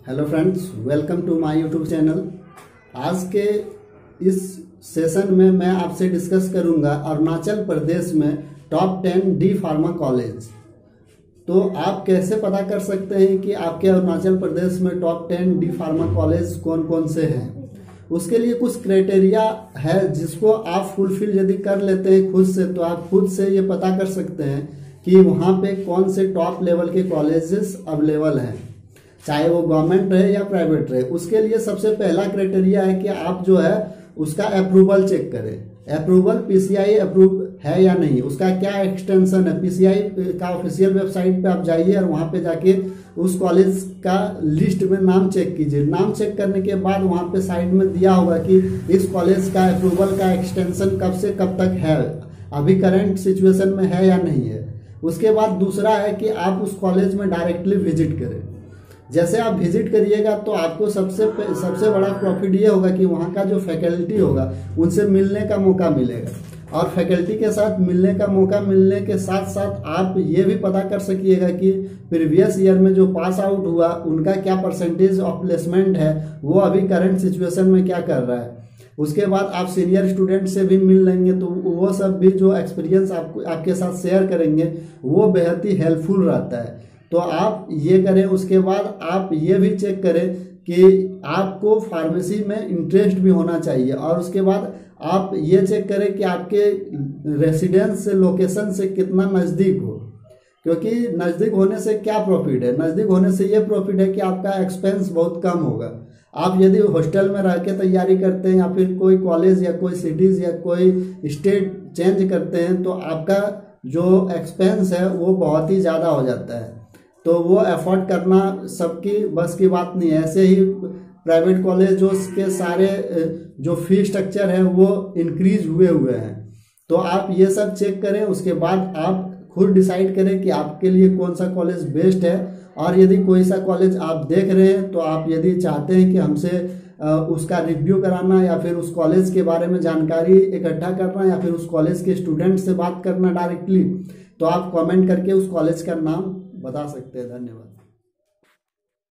Hello friends, welcome to my YouTube channel. आज के इस सेशन में मैं आपसे डिस्कस करूंगा अरुणाचल प्रदेश में टॉप 10 डी फार्मा कॉलेज। तो आप कैसे पता कर सकते हैं कि आपके अरुणाचल प्रदेश में टॉप 10 डी फार्मा कॉलेज कौन कौन से हैं। उसके लिए कुछ क्राइटेरिया है जिसको आप फुलफिल यदि कर लेते हैं खुद से, तो आप खुद से ये पता कर सकते हैं कि वहाँ पे कौन से टॉप लेवल के कॉलेजेस अवेलेबल हैं, चाहे वो गवर्नमेंट रहे या प्राइवेट रहे। उसके लिए सबसे पहला क्राइटेरिया है कि आप जो है उसका अप्रूवल चेक करें। अप्रूवल पीसीआई अप्रूव है या नहीं, उसका क्या एक्सटेंशन है। पीसीआई का ऑफिशियल वेबसाइट पे आप जाइए और वहाँ पे जाके उस कॉलेज का लिस्ट में नाम चेक कीजिए। नाम चेक करने के बाद वहाँ पे साइड में दिया होगा कि इस कॉलेज का अप्रूवल का एक्सटेंशन कब से कब तक है, अभी करंट सिचुएशन में है या नहीं है। उसके बाद दूसरा है कि आप उस कॉलेज में डायरेक्टली विजिट करें। जैसे आप विजिट करिएगा तो आपको सबसे बड़ा प्रॉफिट ये होगा कि वहाँ का जो फैकल्टी होगा उनसे मिलने का मौका मिलेगा, और फैकल्टी के साथ मिलने का मौका मिलने के साथ साथ आप ये भी पता कर सकिएगा कि प्रीवियस ईयर में जो पास आउट हुआ उनका क्या परसेंटेज ऑफ प्लेसमेंट है, वो अभी करंट सिचुएशन में क्या कर रहा है। उसके बाद आप सीनियर स्टूडेंट से भी मिल लेंगे, तो वो सब भी जो एक्सपीरियंस आपके साथ शेयर करेंगे वो बेहद ही हेल्पफुल रहता है। तो आप ये करें। उसके बाद आप ये भी चेक करें कि आपको फार्मेसी में इंटरेस्ट भी होना चाहिए, और उसके बाद आप ये चेक करें कि आपके रेसिडेंस से लोकेशन से कितना नज़दीक हो, क्योंकि नज़दीक होने से क्या प्रॉफिट है। नज़दीक होने से ये प्रॉफिट है कि आपका एक्सपेंस बहुत कम होगा। आप यदि हॉस्टल में रह के तैयारी करते हैं या फिर कोई कॉलेज या कोई सिटीज़ या कोई स्टेट चेंज करते हैं तो आपका जो एक्सपेंस है वो बहुत ही ज़्यादा हो जाता है, तो वो अफोर्ड करना सबकी बस की बात नहीं है। ऐसे ही प्राइवेट कॉलेज जो के सारे जो फी स्ट्रक्चर है वो इंक्रीज हुए हैं। तो आप ये सब चेक करें। उसके बाद आप खुद डिसाइड करें कि आपके लिए कौन सा कॉलेज बेस्ट है, और यदि कोई सा कॉलेज आप देख रहे हैं तो आप यदि चाहते हैं कि हमसे उसका रिव्यू कराना या फिर उस कॉलेज के बारे में जानकारी इकट्ठा करना या फिर उस कॉलेज के स्टूडेंट से बात करना डायरेक्टली, तो आप कमेंट करके उस कॉलेज का नाम बता सकते हैं। धन्यवाद।